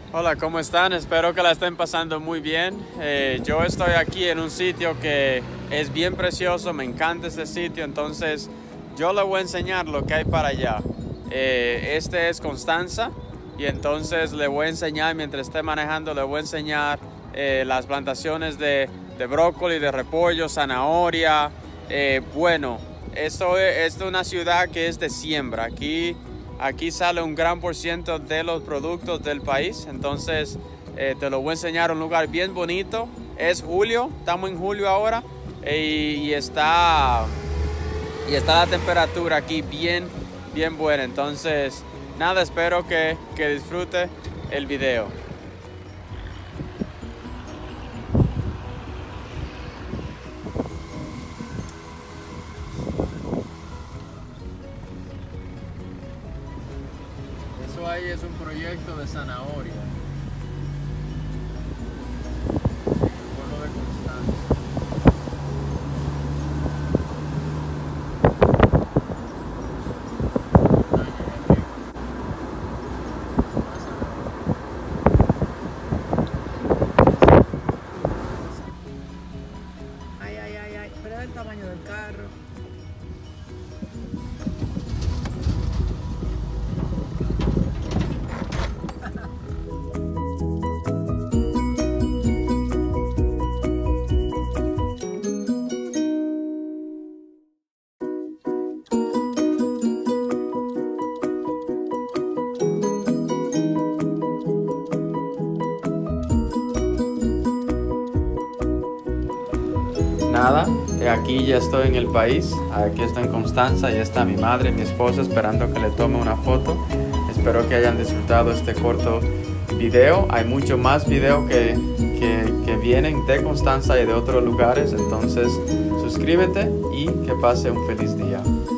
Hola, ¿cómo están? Espero que la estén pasando muy bien. Yo estoy aquí en un sitio que es bien precioso, me encanta este sitio, entonces yo le voy a enseñar lo que hay para allá. Este es Constanza y entonces le voy a enseñar, mientras esté manejando, le voy a enseñar las plantaciones de brócoli, de repollo, zanahoria. Bueno, esto es una ciudad que es de siembra. Aquí sale un gran por ciento de los productos del país, entonces te lo voy a enseñar un lugar bien bonito. Es julio, estamos en julio ahora y está la temperatura aquí bien buena. Entonces nada, espero que disfrute el video. Eso ahí es un proyecto de zanahoria. Pueblo de Constanza. Ay, pero el tamaño del carro. Nada, aquí ya estoy en el país, aquí estoy en Constanza, ya está mi madre, mi esposa esperando que le tome una foto. Espero que hayan disfrutado este corto video. Hay mucho más video que vienen de Constanza y de otros lugares, entonces suscríbete y que pase un feliz día.